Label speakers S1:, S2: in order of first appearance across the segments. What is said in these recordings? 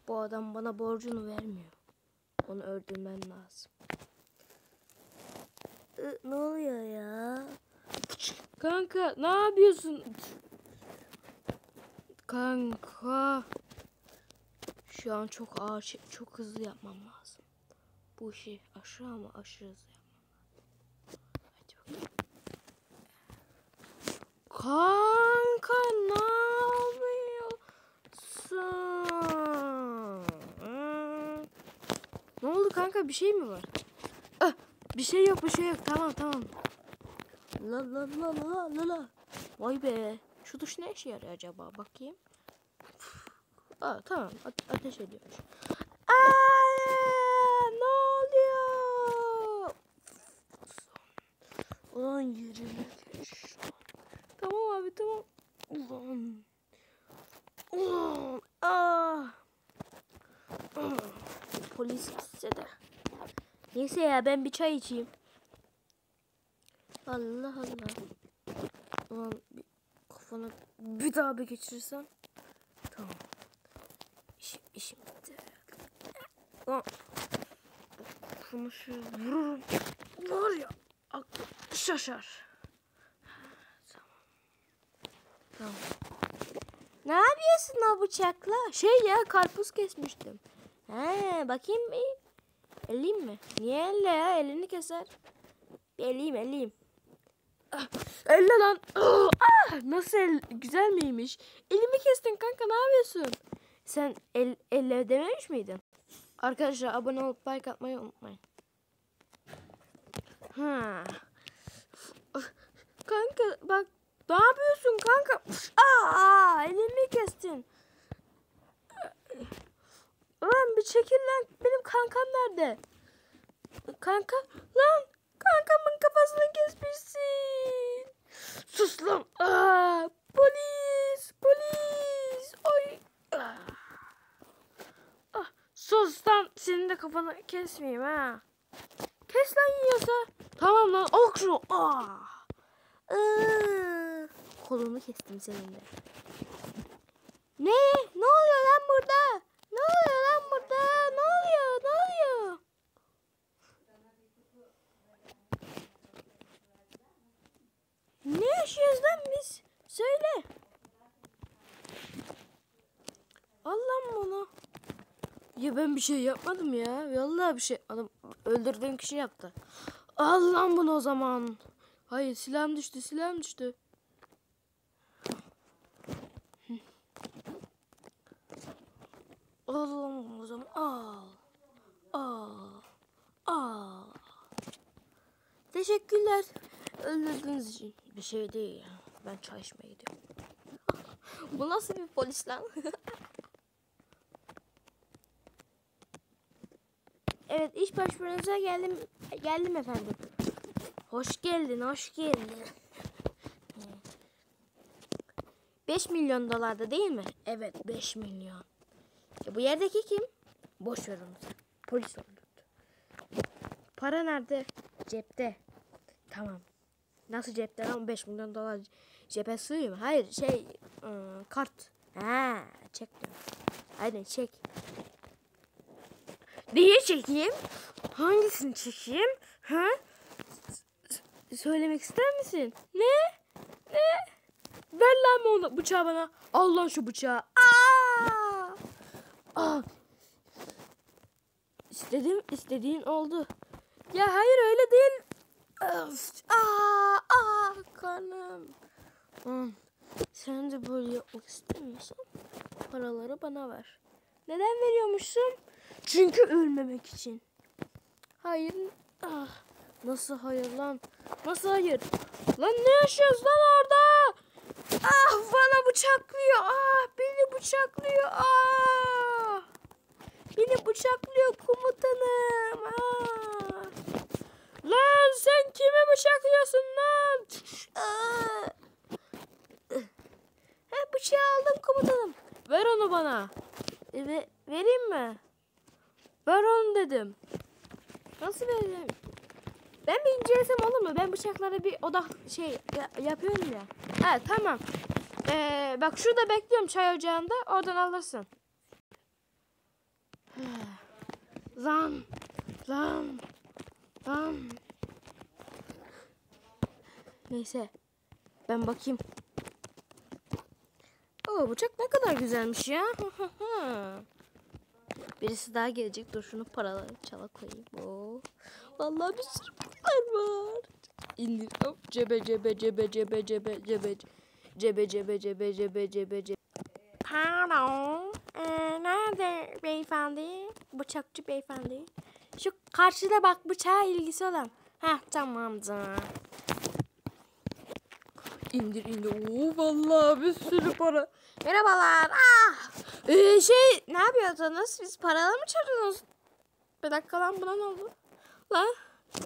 S1: Bu adam bana borcunu vermiyor. Onu öldürmem lazım. Ne oluyor ya? Kanka ne yapıyorsun? Kanka. Şu an çok ağır, çok hızlı yapmam lazım. Bu işi aşırı ama aşırı hızlı yapmam lazım. Kanka ne yapıyorsun? Ne oldu kanka, bir şey mi var? Bir şey yok, bir şey yok. Tamam. La la la la la la. Vay be. Şu tuş ne işe yarıyor acaba? Bakayım. Tamam. Ateş ediyormuş. Ne oluyor? Ulan yerine geç. Tamam abi, tamam. Ulan. Polis gitse de. Neyse ya, ben bir çay içeyim. Allah Allah. Ulan kafana bir daha bir geçirirsem. Tamam. İşim bitti. Ulan. Şunu şöyle vururum. Var ya. Aklım şaşar. Tamam. Ne yapıyorsun o bıçakla? Ya, karpuz kesmiştim. Bakayım bir. Eleyim mi? Niye elle ya? Elini keser. Bir eleyim. Elle lan. Nasıl güzel miymiş? Elimi kestin kanka, ne yapıyorsun? Sen elle dememiş miydin? Arkadaşlar abone olup like atmayı unutmayın. Kanka bak, ne yapıyorsun kanka? Elimi kestin. Lan bir çekil lan. Benim kankam nerede? Kanka lan. Kankamın kafasını kesmişsin. Sus lan. Polis. Oy. Sus lan. Senin de kafanı kesmeyeyim ha. Kes lan yiyorsa. Tamam lan. Al şunu. Kolunu kestim senin de. Ne? Ne oluyor lan burada? Ne oluyor? Ne yaşıyoruz lan biz? Söyle. Allah'ım bunu. Ya ben bir şey yapmadım ya. Vallahi bir şey. Adam öldürdüğüm kişi yaptı. Allah'ım bunu o zaman. Hayır, silahım düştü. Allah'ım o zaman. Teşekkürler. Öldürdüğünüz için. Bir şey değil ya. Ben çay içmeye gidiyorum. Bu nasıl bir polis lan? Evet, iş başvurunuza geldim efendim. Hoş geldin. 5 milyon dolarda değil mi? Evet, 5 milyon. Bu yerdeki kim? Boş ver onu. Polis öldürdü. Para nerede? Cepte. Tamam. Nasıl cepte lan? 5 milyon dolar cebe sığıyor mu? Hayır, kart. Çek diyor. Aynen, çek. Neyi çekeyim? Hangisini çekeyim? Söylemek ister misin? Ne? Ver lan onu, bıçağı bana. Al lan şu bıçağı. İstediğin oldu. Ya hayır, öyle değil. Karnım. Sen de böyle yapmak istemiyorsan paraları bana ver. Neden veriyormuşsun? Çünkü ölmemek için. Hayır. Nasıl hayır lan? Nasıl hayır? Lan ne yaşıyoruz lan orada? Bana bıçaklıyor. Beni bıçaklıyor. Beni bıçaklıyor komutanım. Lan sen kimi bıçaklıyorsun lan? Bıçağı aldım komutanım. Ver onu bana. Vereyim mi? Ver onu dedim. Nasıl vereyim? Ben bir incelesem olur mu? Ben bıçaklara bir odak yapıyorum ya. Tamam. Bak şurada bekliyorum, çay ocağında. Oradan alırsın. Lan. Lan. Lan. Neyse. Ben bakayım. Oo, bıçak ne kadar güzelmiş ya. Birisi daha gelecek. Dur şunu paraları çala koyayım. Oo. Vallahi bir sürü paralar var. İndir. Hop. Cebe cebe cebe cebe cebe cebe cebe cebe cebe cebe cebe cebe. Pardon. Nerede beyefendi? Bıçakçı beyefendi. Şu karşıda bak, bıçağa ilgisi olan. Heh, tamamdır. İndir indir. Oo, vallahi bir sürü para. Merhabalar. Ne yapıyordunuz? Siz paralar mı çaldınız? Bir dakika lan, buna ne oldu? Lan.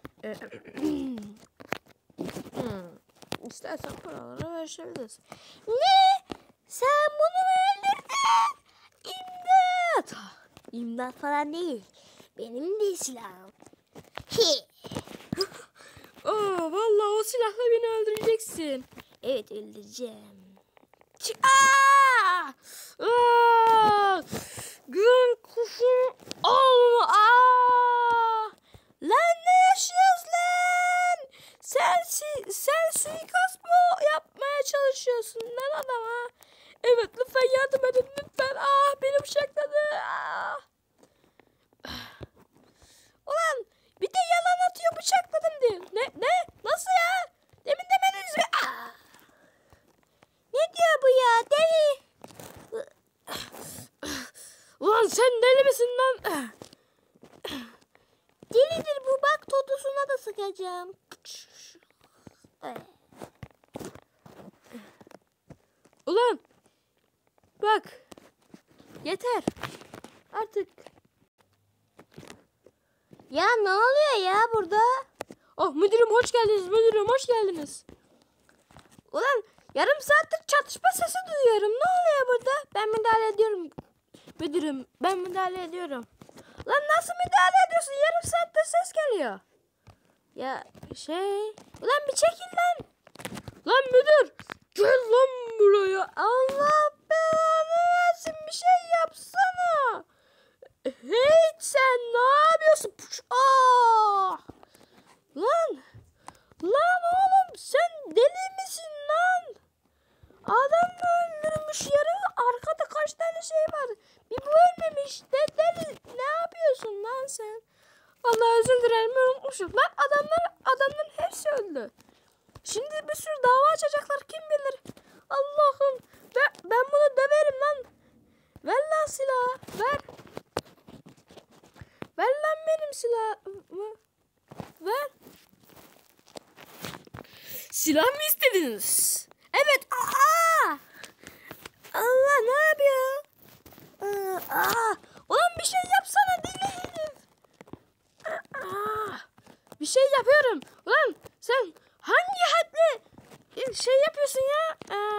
S1: İstersen paraları verebiliriz. Ne? Sen bunu mu öldürdün? İmdat. İmdat falan değil. Benim de silahım. Vallahi o silahla beni öldüreceksin. Evet, öldüreceğim. Gün kuşum. Lan ne yaşıyoruz lan? Sen suikast mı yapmaya çalışıyorsun lan adama? Evet, lütfen yardım edin lütfen. Beni bıçakladı. Ulan bir de yalan atıyor, bıçakladım diyor. Ne? Nasıl ya? Demin demediniz mi? Ne diyor bu ya? Deli. Ulan sen deli misin lan? Delidir bu, bak totosuna da sıkacağım. Ulan bak, yeter artık. Ya ne oluyor ya burada? Oh müdürüm, hoş geldiniz müdürüm, hoş geldiniz. Ulan yarım saattir çatışma sesi duyuyorum. Ne oluyor burada? Ben müdahale ediyorum. Müdürüm, ben müdahale ediyorum. Lan nasıl müdahale ediyorsun? Yarım saattir ses geliyor. Ya ulan bir çekil lan. Lan müdür, gel lan buraya. Allah belanı versin, bir şey yapsana. Hey sen ne yapıyorsun? Lan oğlum, sen deli misin lan? Adam öldürmüş yarı, arkada kaç tane şey var. Bir bu ölmemiş. Deli, ne yapıyorsun lan sen? Allah, özür dilerim, unutmuşum. Lan adamların hepsi öldü. Şimdi bir sürü dava açacaklar, kim bilir. Allah'ım, ben bunu döverim lan. Ver lan silahı, ver. Ver lan benim silahımı. Ver. Silah mı istediniz? Evet. Allah, ne yapıyor? Ulan bir şey yapsana deli herif. Bir şey yapıyorum. Ulan sen hangi hadle şey yapıyorsun ya?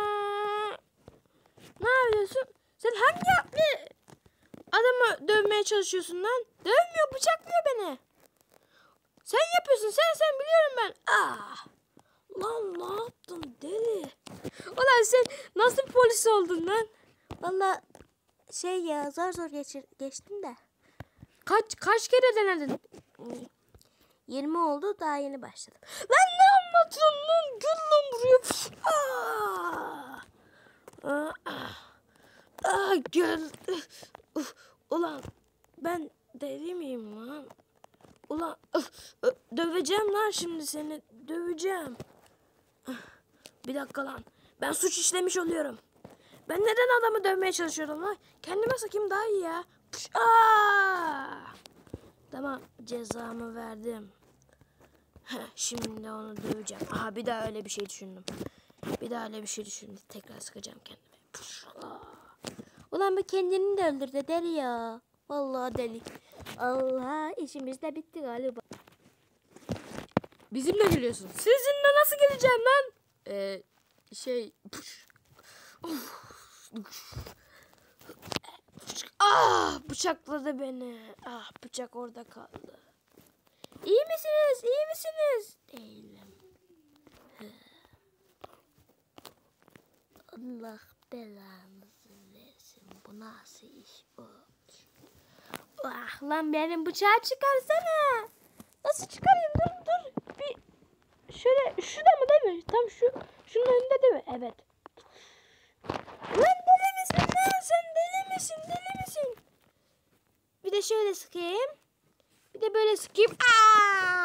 S1: Ne yapıyorsun? Sen hangi hadle adamı dövmeye çalışıyorsun lan? Dövmüyor, bıçaklıyor beni. Sen yapıyorsun, sen biliyorum ben. Lan ne yaptın deli? Ulan sen nasıl polis oldun lan? Vallahi ya, zor geçtim de. Kaç kere denedin? 20 oldu, daha yeni başladım. Lan ne anlatıyorsun lan? Gel lan buraya. Gel. Ulan ben deli miyim lan? Ulan döveceğim lan şimdi seni. Döveceğim. Bir dakika lan. Ben suç işlemiş oluyorum. Ben neden adamı dövmeye çalışıyorum lan? Kendime sakayım daha iyi ya. Tamam, cezamı verdim. Şimdi onu döveceğim. Bir daha öyle bir şey düşündüm. Tekrar sıkacağım kendime. Ulan bu kendini de öldürdü deli ya. Vallahi deli. Allah, işimiz de bitti galiba. Bizimle geliyorsun. Sizinle nasıl geleceğim lan? Bıçakladı beni. Bıçak orada kaldı. İyi misiniz? Değilim. Allah belanızı versin. Bu nasıl iş bu? Ah, lan benim bıçağı çıkarsana. Nasıl çıkarayım? Dur. Bir şöyle şurada mı değil mi? Tam şunun önünde değil mi? Evet. Lan deli misin lan sen? Deli misin? Bir de şöyle sıkayım. Bir de böyle sıkayım. Aa!